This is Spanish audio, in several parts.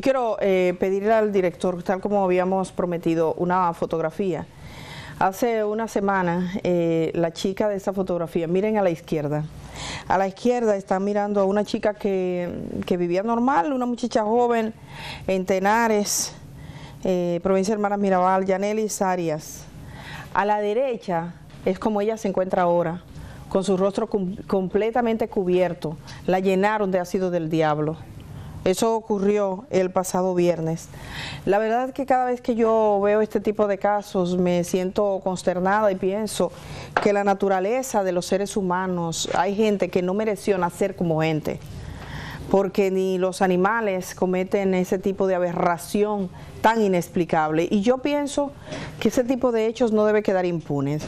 quiero pedirle al director, tal como habíamos prometido, una fotografía. Hace una semana, la chica de esa fotografía, miren a la izquierda. A la izquierda están mirando a una chica que vivía normal, una muchacha joven en Tenares, provincia de Hermanas Mirabal, Yanelis Arias. A la derecha es como ella se encuentra ahora, con su rostro completamente cubierto. La llenaron de ácido del diablo. Eso ocurrió el pasado viernes. La verdad es que cada vez que yo veo este tipo de casos me siento consternada y pienso que la naturaleza de los seres humanos, hay gente que no mereció nacer como gente, porque ni los animales cometen ese tipo de aberración tan inexplicable. Y yo pienso que ese tipo de hechos no debe quedar impunes.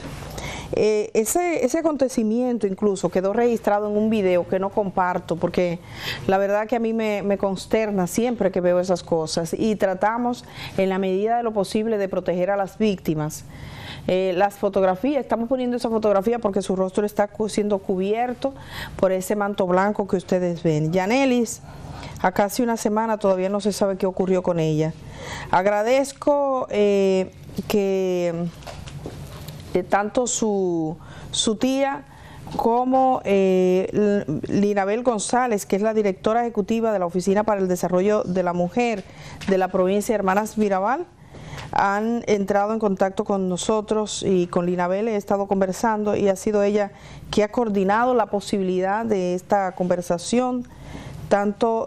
Ese acontecimiento incluso quedó registrado en un video que no comparto, porque la verdad que a mí me consterna siempre que veo esas cosas, y tratamos en la medida de lo posible de proteger a las víctimas. Las fotografías, estamos poniendo esa fotografía porque su rostro está siendo cubierto por ese manto blanco que ustedes ven. Yanelis, a casi una semana todavía no se sabe qué ocurrió con ella. Agradezco que tanto su tía como Linabel González, que es la directora ejecutiva de la Oficina para el Desarrollo de la Mujer de la provincia de Hermanas Mirabal, han entrado en contacto con nosotros, y con Linabel he estado conversando y ha sido ella que ha coordinado la posibilidad de esta conversación, tanto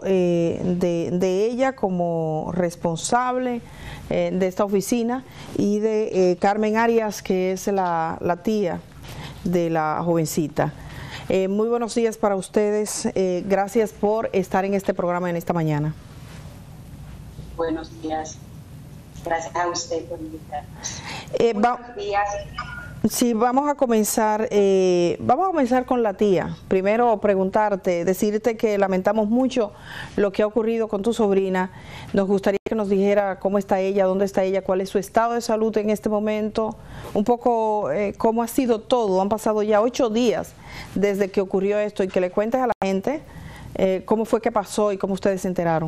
de ella como responsable de esta oficina, y de Carmen Arias, que es la tía de la jovencita. Muy buenos días para ustedes, gracias por estar en este programa en esta mañana. Buenos días, gracias a usted por invitarnos. Buenos días. Sí, vamos a comenzar con la tía. Primero preguntarte, decirte que lamentamos mucho lo que ha ocurrido con tu sobrina. Nos gustaría que nos dijera cómo está ella, dónde está ella, cuál es su estado de salud en este momento, un poco cómo ha sido todo. Han pasado ya 8 días desde que ocurrió esto, y que le cuentes a la gente cómo fue que pasó y cómo ustedes se enteraron.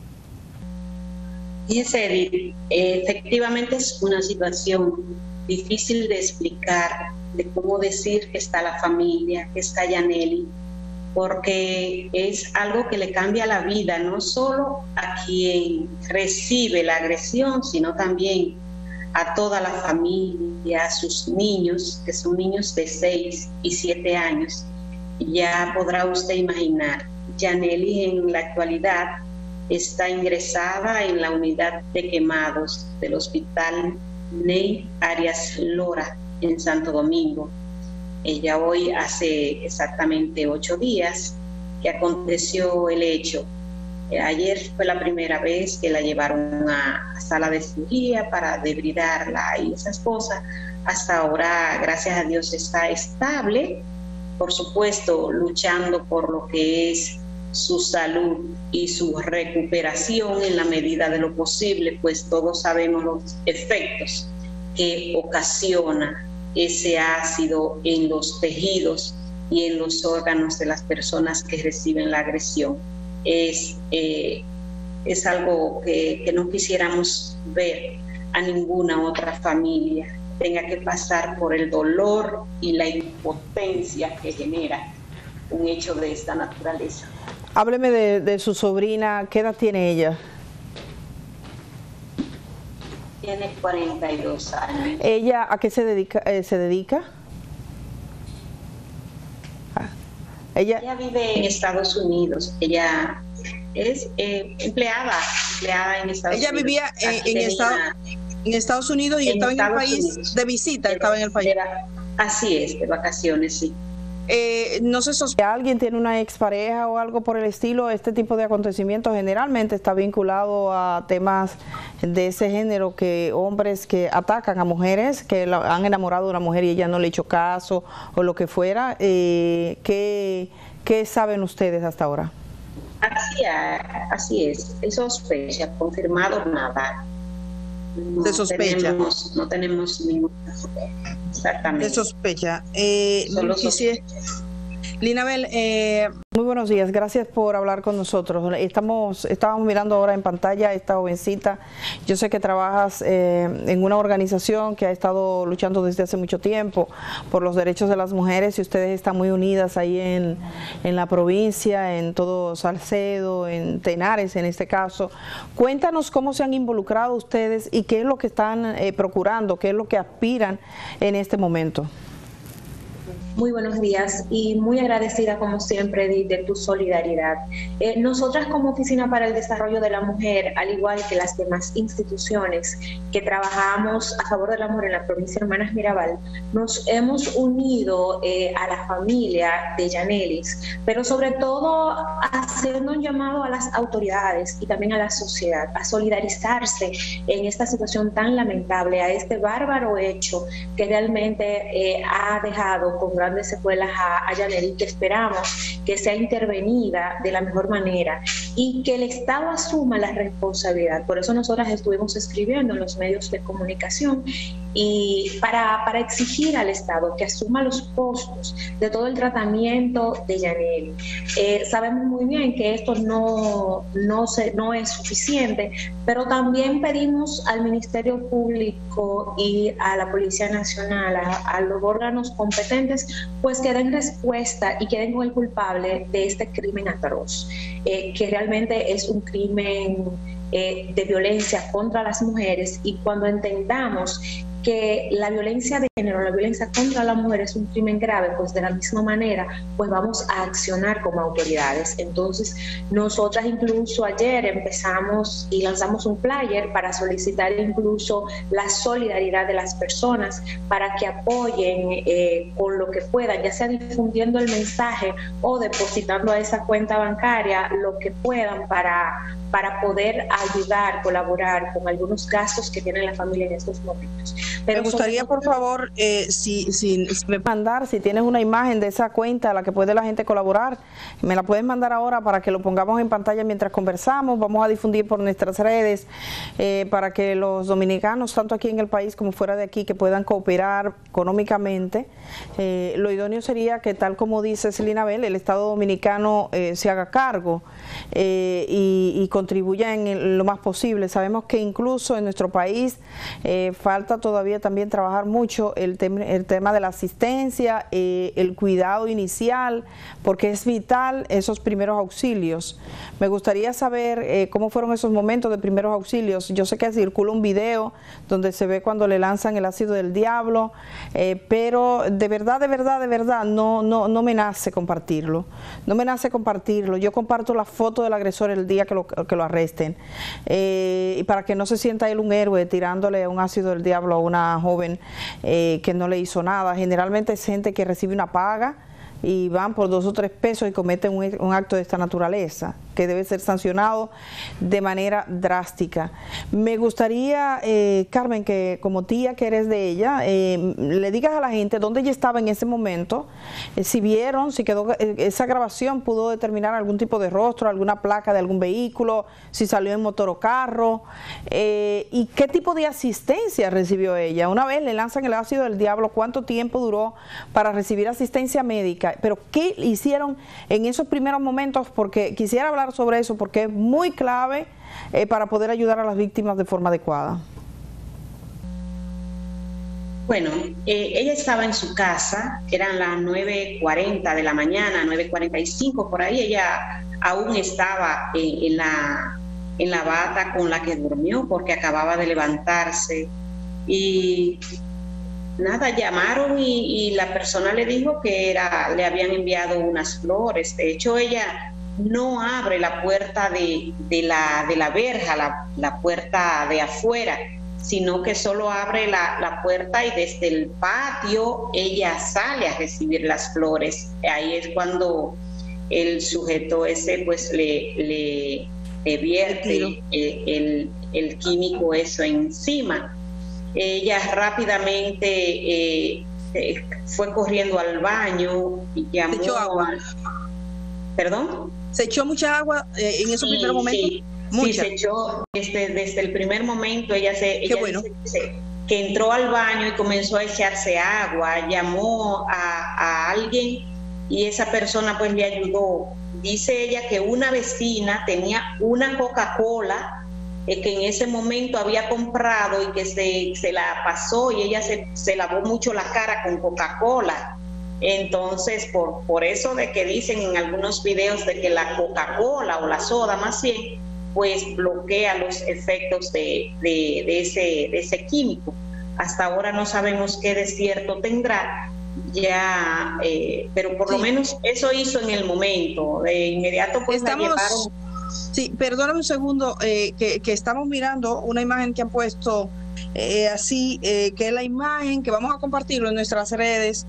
Fíjese, Edith, efectivamente es una situación difícil de explicar, de cómo decir que está la familia, que está Yaneli, porque es algo que le cambia la vida, no solo a quien recibe la agresión, sino también a toda la familia, a sus niños, que son niños de 6 y 7 años. Ya podrá usted imaginar, Yaneli en la actualidad está ingresada en la unidad de quemados del Hospital Ney Arias Lora en Santo Domingo. Ella hoy hace exactamente 8 días que aconteció el hecho. Ayer fue la primera vez que la llevaron a sala de cirugía para debridarla y esas cosas. Hasta ahora, gracias a Dios, está estable, por supuesto luchando por lo que es su salud y su recuperación en la medida de lo posible, pues todos sabemos los efectos que ocasiona ese ácido en los tejidos y en los órganos de las personas que reciben la agresión. Es algo que no quisiéramos ver a ninguna otra familia tenga que pasar por el dolor y la impotencia que genera un hecho de esta naturaleza. Hábleme de su sobrina. ¿Qué edad tiene ella? Tiene 42 años. ¿Ella a qué se dedica? Ella vive en Estados Unidos. Ella es empleada en Estados Unidos. Ella vivía en Estados Unidos y estaba en el país de visita. Estaba en el país. Así es, de vacaciones, sí. No sé si alguien tiene una expareja o algo por el estilo. Este tipo de acontecimientos generalmente está vinculado a temas de ese género, que hombres que atacan a mujeres que han enamorado de una mujer y ella no le hizo caso o lo que fuera. ¿Qué saben ustedes hasta ahora? Así es sospecha, confirmado nada. De sospecha. No tenemos ninguna. Exactamente. De sospecha. Linabel, muy buenos días, gracias por hablar con nosotros. Estábamos mirando ahora en pantalla a esta jovencita. Yo sé que trabajas en una organización que ha estado luchando desde hace mucho tiempo por los derechos de las mujeres y ustedes están muy unidas ahí en la provincia, en todo Salcedo, en Tenares en este caso. Cuéntanos cómo se han involucrado ustedes y qué es lo que están procurando, qué es lo que aspiran en este momento. Muy buenos días y muy agradecida como siempre de tu solidaridad. Nosotras como Oficina para el Desarrollo de la Mujer, al igual que las demás instituciones que trabajamos a favor de la mujer en la provincia de Hermanas Mirabal, nos hemos unido a la familia de Yanelis, pero sobre todo haciendo un llamado a las autoridades y también a la sociedad a solidarizarse en esta situación tan lamentable, a este bárbaro hecho que realmente ha dejado con grandes secuelas a Yanelis, que esperamos que sea intervenida de la mejor manera y que el Estado asuma la responsabilidad. Por eso nosotras estuvimos escribiendo en los medios de comunicación y para exigir al Estado que asuma los costos de todo el tratamiento de Yanelis. Sabemos muy bien que esto no es suficiente, pero también pedimos al Ministerio Público y a la Policía Nacional, a los órganos competentes, pues que den respuesta y que den con el culpable de este crimen atroz, que realmente es un crimen de violencia contra las mujeres, y cuando entendamos que la violencia de género, la violencia contra la mujer es un crimen grave, pues de la misma manera pues vamos a accionar como autoridades. Entonces nosotras incluso ayer empezamos y lanzamos un flyer para solicitar incluso la solidaridad de las personas para que apoyen con lo que puedan, ya sea difundiendo el mensaje o depositando a esa cuenta bancaria lo que puedan para poder ayudar, colaborar con algunos gastos que tiene la familia en estos momentos. Pero me gustaría, por favor, si me mandar, si tienes una imagen de esa cuenta a la que puede la gente colaborar, me la puedes mandar ahora para que lo pongamos en pantalla mientras conversamos. Vamos a difundir por nuestras redes para que los dominicanos, tanto aquí en el país como fuera de aquí, que puedan cooperar económicamente. Lo idóneo sería que, tal como dice Linabel, el Estado dominicano se haga cargo y contribuya en lo más posible. Sabemos que incluso en nuestro país falta todavía también trabajar mucho el tema de la asistencia, el cuidado inicial, porque es vital esos primeros auxilios. Me gustaría saber cómo fueron esos momentos de primeros auxilios. Yo sé que circula un video donde se ve cuando le lanzan el ácido del diablo, pero de verdad no me nace compartirlo. No me nace compartirlo. Yo comparto la foto del agresor el día que lo arresten, y para que no se sienta él un héroe tirándole un ácido del diablo a una joven que no le hizo nada. Generalmente es gente que recibe una paga y van por 2 o 3 pesos y cometen un acto de esta naturaleza, que debe ser sancionado de manera drástica. Me gustaría, Carmen, que como tía que eres de ella, le digas a la gente dónde ella estaba en ese momento, si vieron, si quedó esa grabación, pudo determinar algún tipo de rostro, alguna placa de algún vehículo, si salió en motor o carro, y qué tipo de asistencia recibió ella. Una vez le lanzan el ácido del diablo, ¿cuánto tiempo duró para recibir asistencia médica? Pero ¿qué hicieron en esos primeros momentos? Porque quisiera hablar sobre eso, porque es muy clave para poder ayudar a las víctimas de forma adecuada. Bueno, ella estaba en su casa, eran las 9:40 de la mañana, 9:45 por ahí. Ella aún estaba en la bata con la que durmió, porque acababa de levantarse. Y nada, llamaron y la persona le dijo que le habían enviado unas flores. De hecho, ella no abre la puerta de la verja, la puerta de afuera, sino que solo abre la puerta, y desde el patio ella sale a recibir las flores. Ahí es cuando el sujeto ese pues le vierte el químico eso encima. Ella rápidamente fue corriendo al baño y llamó. ¿Se echó agua? ¿Perdón? ¿Se echó mucha agua en esos primeros momentos? Sí, se echó desde el primer momento. Ella dice que entró al baño y comenzó a echarse agua, llamó a alguien y esa persona pues le ayudó. Dice ella que una vecina tenía una Coca-Cola que en ese momento había comprado y que se la pasó y ella se lavó mucho la cara con Coca-Cola. Entonces, por eso de que dicen en algunos videos de que la Coca-Cola o la soda más bien, pues bloquea los efectos de ese químico. Hasta ahora no sabemos qué desierto tendrá, ya, pero por lo menos eso hizo en el momento. De inmediato pues la llevaron. Sí, perdóname un segundo, que estamos mirando una imagen que han puesto así, que es la imagen que vamos a compartirlo en nuestras redes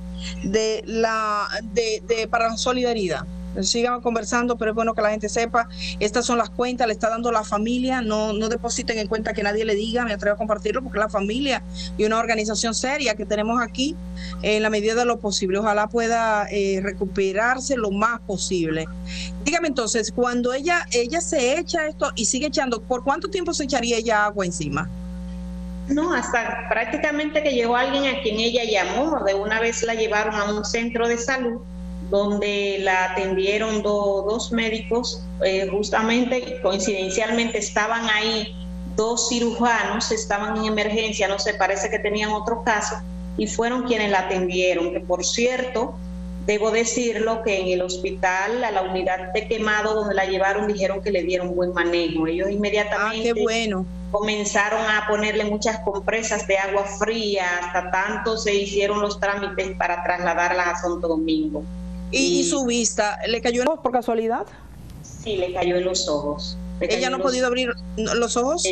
para la solidaridad. Sigan conversando, pero es bueno que la gente sepa, estas son las cuentas, le está dando la familia, no depositen en cuenta que nadie le diga, me atrevo a compartirlo porque la familia y una organización seria que tenemos aquí, en la medida de lo posible, ojalá pueda recuperarse lo más posible. Dígame entonces, cuando ella se echa esto y sigue echando, ¿por cuánto tiempo se echaría ella agua encima? No, hasta prácticamente que llegó alguien a quien ella llamó, de una vez la llevaron a un centro de salud, donde la atendieron dos médicos, justamente coincidencialmente estaban ahí 2 cirujanos, estaban en emergencia, no sé, parece que tenían otro caso, y fueron quienes la atendieron, que por cierto, debo decirlo que en el hospital, a la unidad de quemado donde la llevaron, dijeron que le dieron buen manejo. Ellos inmediatamente qué bueno. Comenzaron a ponerle muchas compresas de agua fría, hasta tanto se hicieron los trámites para trasladarla a Santo Domingo. ¿Y su vista le cayó por casualidad? Sí, le cayó en los ojos. ¿Ella no ha podido abrir los ojos?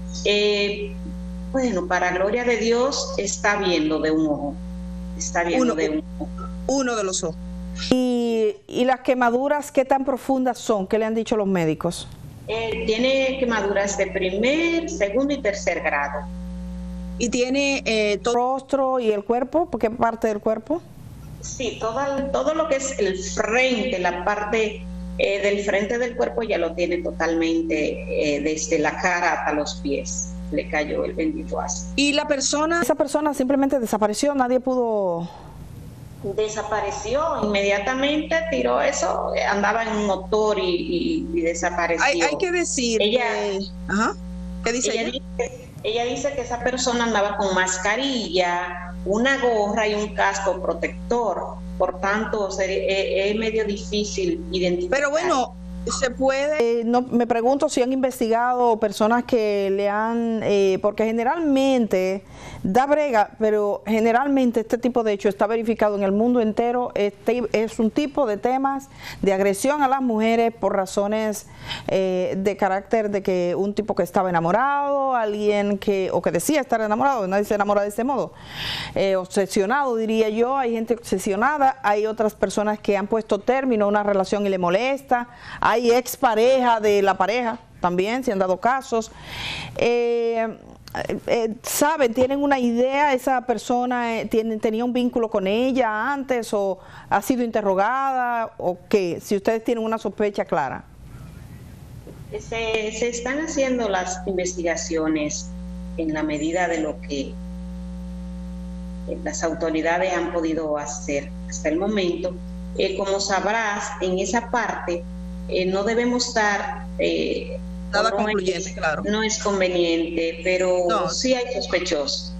Bueno, para gloria de Dios, está viendo de un ojo. Está viendo de un ojo. Uno de los ojos. ¿Y las quemaduras qué tan profundas son? ¿Qué le han dicho los médicos? Tiene quemaduras de 1er, 2º y 3er grado. ¿Y tiene todo el rostro y el cuerpo? ¿Por qué parte del cuerpo? Sí, todo lo que es el frente, la parte del frente del cuerpo ya lo tiene totalmente, desde la cara hasta los pies. Le cayó el bendito ácido. ¿Y la persona? Esa persona simplemente desapareció, nadie pudo... Desapareció inmediatamente, tiró eso, andaba en un motor y desapareció. Hay que decir ¿qué dice ella? Ella dice que esa persona andaba con mascarilla, una gorra y un casco protector, por tanto es medio difícil identificar. Pero bueno, se puede... no, me pregunto si han investigado personas que le han... porque generalmente da brega, pero generalmente este tipo de hecho está verificado en el mundo entero. Es un tipo de temas de agresión a las mujeres por razones de carácter de que un tipo que estaba enamorado, alguien que decía estar enamorado, nadie se enamora de ese modo, obsesionado diría yo, hay gente obsesionada, hay otras personas que han puesto término a una relación y le molesta, hay expareja de la pareja también, se han dado casos. ¿Saben, tienen una idea, esa persona tenía un vínculo con ella antes o ha sido interrogada o qué? Si ustedes tienen una sospecha clara. Se están haciendo las investigaciones en la medida de lo que las autoridades han podido hacer hasta el momento. Como sabrás, en esa parte no debemos dar... nada concluyente, claro. No es conveniente, pero sí hay sospechosos.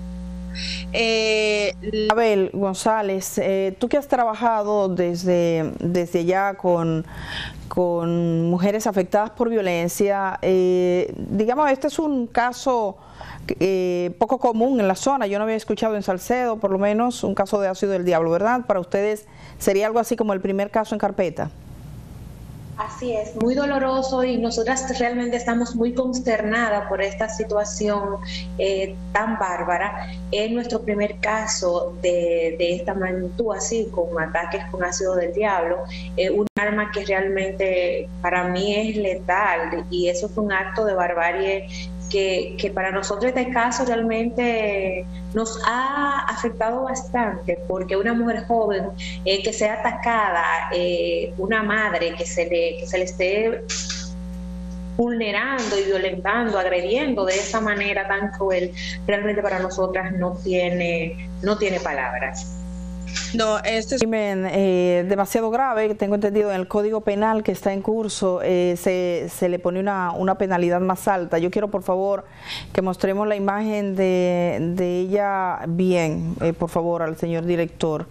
Abel González, tú que has trabajado desde ya con mujeres afectadas por violencia, digamos, este es un caso poco común en la zona. Yo no había escuchado en Salcedo, por lo menos, un caso de ácido del diablo, ¿verdad? Para ustedes sería algo así como el primer caso en carpeta. Así es, muy doloroso y nosotras realmente estamos muy consternadas por esta situación tan bárbara. Es nuestro primer caso de esta magnitud, así, con ataques con ácido del diablo, un arma que realmente para mí es letal y eso fue un acto de barbarie que para nosotros este caso realmente nos ha afectado bastante, porque una mujer joven que sea atacada, una madre que se le esté vulnerando y violentando, agrediendo de esa manera tan cruel, realmente para nosotras no tiene palabras. No, este es crimen demasiado grave, tengo entendido en el Código Penal que está en curso, se le pone una penalidad más alta. Yo quiero, por favor, que mostremos la imagen de ella bien, por favor, al señor director,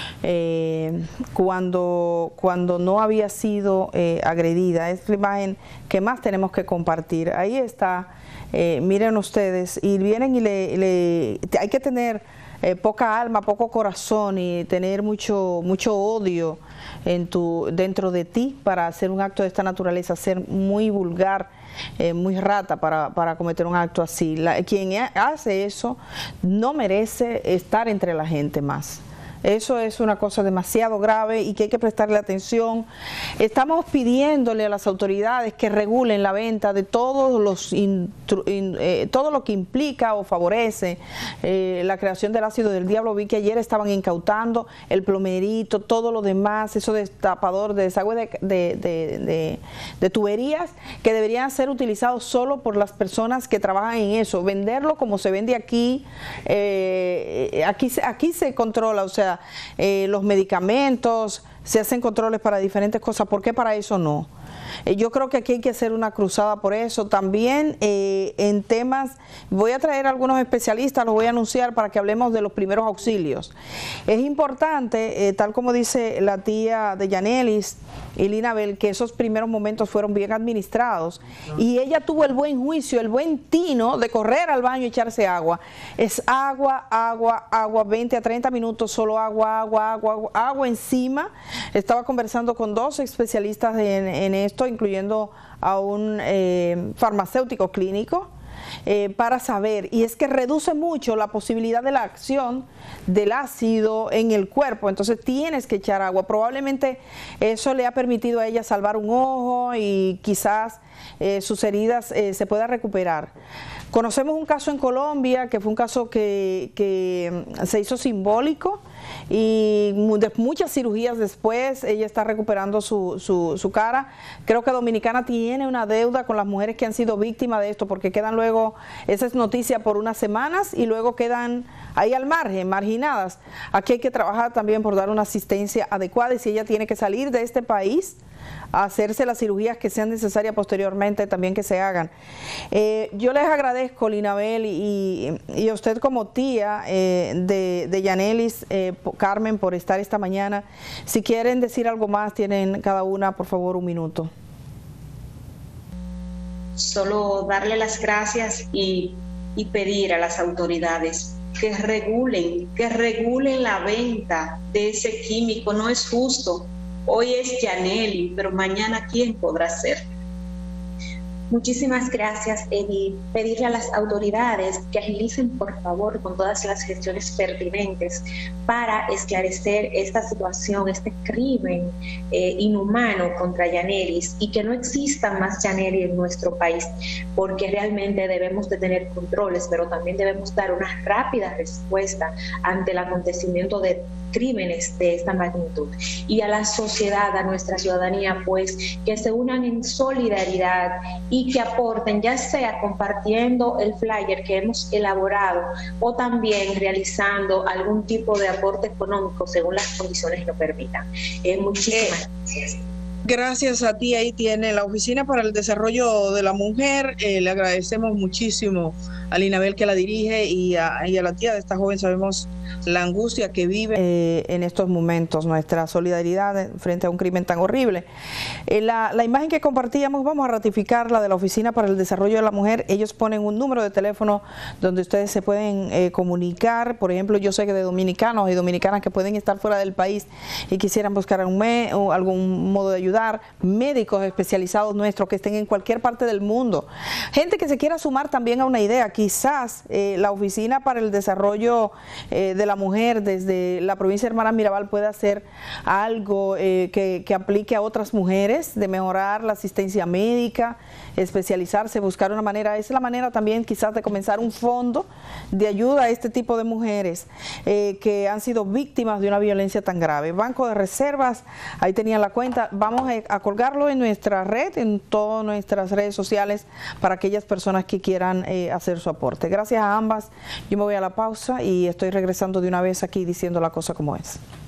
cuando no había sido agredida. Es la imagen que más tenemos que compartir. Ahí está, miren ustedes, y vienen y hay que tener poca alma, poco corazón y tener mucho odio dentro de ti para hacer un acto de esta naturaleza, ser muy vulgar, muy rata para cometer un acto así. Quien hace eso no merece estar entre la gente más. Eso es una cosa demasiado grave y que hay que prestarle atención. Estamos pidiéndole a las autoridades que regulen la venta de todo lo que implica o favorece la creación del ácido del diablo. Vi que ayer estaban incautando el plomerito, todo lo demás, eso destapador de desagüe de tuberías que deberían ser utilizados solo por las personas que trabajan en eso. Venderlo como se vende aquí, aquí se controla, o sea, los medicamentos, se hacen controles para diferentes cosas. ¿Por qué para eso no? Yo creo que aquí hay que hacer una cruzada por eso. También en temas, voy a traer algunos especialistas, los voy a anunciar para que hablemos de los primeros auxilios. Es importante, tal como dice la tía de Yanelis, Linabel, que esos primeros momentos fueron bien administrados y ella tuvo el buen juicio, el buen tino de correr al baño y echarse agua. Es agua, agua, agua, 20 a 30 minutos, solo agua, agua, agua, agua encima. Estaba conversando con dos especialistas en esto, incluyendo a un farmacéutico clínico, para saber, y es que reduce mucho la posibilidad de la acción del ácido en el cuerpo, entonces tienes que echar agua. Probablemente eso le ha permitido a ella salvar un ojo y quizás sus heridas se pueda recuperar. Conocemos un caso en Colombia que fue un caso que se hizo simbólico y de muchas cirugías después ella está recuperando su cara. Creo que Dominicana tiene una deuda con las mujeres que han sido víctimas de esto, porque quedan luego, esa es noticia por unas semanas y luego quedan ahí al margen, marginadas. Aquí hay que trabajar también por dar una asistencia adecuada, y si ella tiene que salir de este país a hacerse las cirugías que sean necesarias posteriormente, también que se hagan. Yo les agradezco, Linabel, y a usted como tía de Yanelis, Carmen, por estar esta mañana. Si quieren decir algo más, tienen cada una, por favor, un minuto. Solo darle las gracias y pedir a las autoridades que regulen la venta de ese químico. No es justo. Hoy es Yaneli, pero mañana ¿quién podrá ser? Muchísimas gracias, Edith. Pedirle a las autoridades que agilicen, por favor, con todas las gestiones pertinentes para esclarecer esta situación, este crimen inhumano contra Yanelis, y que no existan más Yanelis en nuestro país, porque realmente debemos de tener controles, pero también debemos dar una rápida respuesta ante el acontecimiento de crímenes de esta magnitud. Y a la sociedad, a nuestra ciudadanía, pues, que se unan en solidaridad y que aporten, ya sea compartiendo el flyer que hemos elaborado o también realizando algún tipo de aporte económico según las condiciones lo permitan. Muchísimas gracias. Gracias a ti. Ahí tiene la Oficina para el Desarrollo de la Mujer. Le agradecemos muchísimo a Linabel, que la dirige, y a la tía de esta joven. Sabemos la angustia que vive en estos momentos, nuestra solidaridad frente a un crimen tan horrible. La imagen que compartíamos, vamos a ratificar la de la Oficina para el Desarrollo de la Mujer. Ellos ponen un número de teléfono donde ustedes se pueden comunicar. Por ejemplo, yo sé que de dominicanos y dominicanas que pueden estar fuera del país y quisieran buscar algún modo de ayudar, médicos especializados nuestros que estén en cualquier parte del mundo, gente que se quiera sumar también a una idea. Quizás la Oficina para el Desarrollo de la Mujer desde la provincia de Hermanas Mirabal pueda hacer algo que aplique a otras mujeres, de mejorar la asistencia médica, especializarse, buscar una manera. Esa es la manera también quizás de comenzar un fondo de ayuda a este tipo de mujeres que han sido víctimas de una violencia tan grave. Banco de Reservas, ahí tenían la cuenta. Vamos a colgarlo en nuestra red, en todas nuestras redes sociales, para aquellas personas que quieran hacer su su aporte. Gracias a ambas. Yo me voy a la pausa y estoy regresando de una vez aquí diciendo la cosa como es.